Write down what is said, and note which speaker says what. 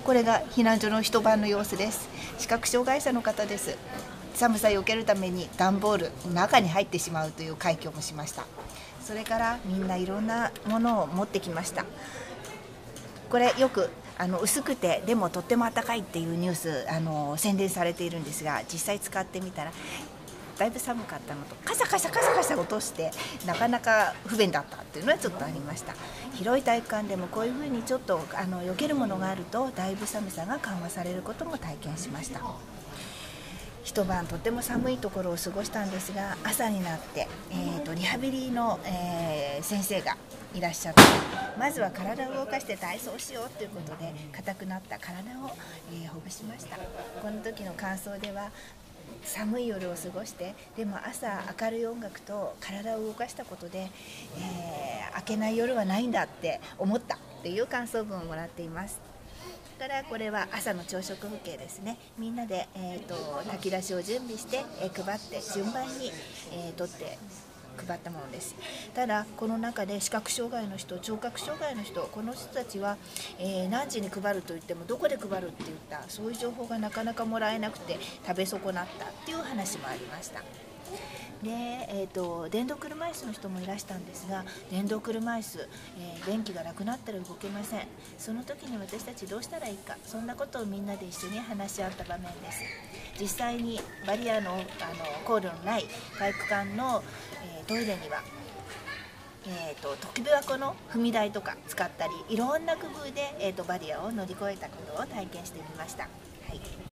Speaker 1: これが避難所の一晩の様子です。視覚障害者の方です。寒さを避けるために段ボール中に入ってしまうという快挙もしました。それからみんないろんなものを持ってきました。これよく薄くてでもとっても暖かいっていうニュース宣伝されているんですが、実際使ってみたらだいぶ寒かったのとカサカサ落としてなかなか不便だったっていうのはちょっとありました。広い体育館でもこういうふうにちょっと避けるものがあるとだいぶ寒さが緩和されることも体験しました。一晩とても寒いところを過ごしたんですが、朝になって、リハビリの、先生がいらっしゃって、まずは体を動かして体操しようということで硬くなった体を、ほぐしました。この時の感想では、寒い夜を過ごしてでも朝明るい音楽と体を動かしたことで、明けない夜はないんだって思ったっていう感想文をもらっています。からこれは朝の朝食風景ですね。みんなで、炊き出しを準備して、配って順番に、取って配ったものです。ただこの中で視覚障害の人、聴覚障害の人、この人たちは、何時に配ると言ってもどこで配るって言ったそういう情報がなかなかもらえなくて食べ損なったっていう話もありました。で電動車椅子の人もいらしたんですが、電動車椅子、電気がなくなったら動けません。その時に私たちどうしたらいいか、そんなことをみんなで一緒に話し合った場面です。実際にバリアの、コードのない体育館の、トイレには飛び箱の踏み台とか使ったり、いろんな工夫で、バリアを乗り越えたことを体験してみました。はい。